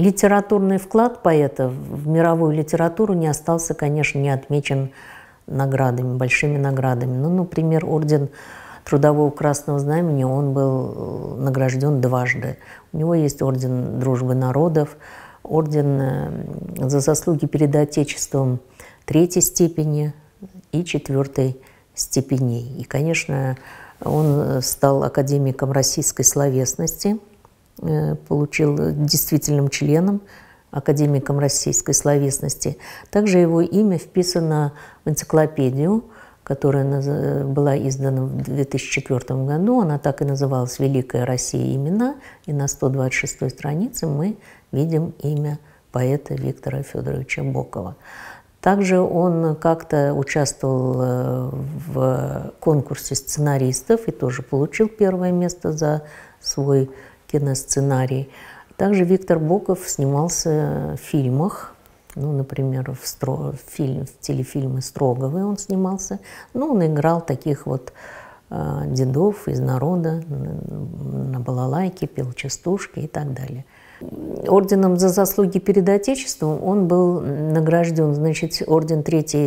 Литературный вклад поэта в мировую литературу не остался, конечно, не отмечен наградами, большими наградами. Ну, например, орден Трудового Красного Знамени, он был награжден дважды. У него есть орден Дружбы народов, орден за заслуги перед Отечеством третьей степени и четвертой степеней. И, конечно, он стал академиком российской словесности, получил действительным членом, академиком российской словесности. Также его имя вписано в энциклопедию, которая была издана в 2004 году. Она так и называлась «Великая Россия. Имена». И на 126-й странице мы видим имя поэта Виктора Федоровича Бокова. Также он как-то участвовал в конкурсе сценаристов и тоже получил первое место за свой киносценарий. Также Виктор Боков снимался в фильмах, ну, например, в телефильме «Строговы» он снимался. Ну, он играл таких вот дедов из народа, на балалайке, пел частушки и так далее. Орденом за заслуги перед Отечеством он был награжден, значит, орден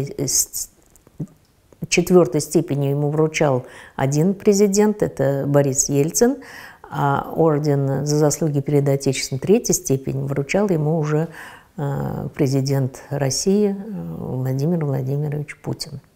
четвертой степени ему вручал один президент, это Борис Ельцин, а орден за заслуги перед Отечеством третьей степени вручал ему уже президент России Владимир Владимирович Путин.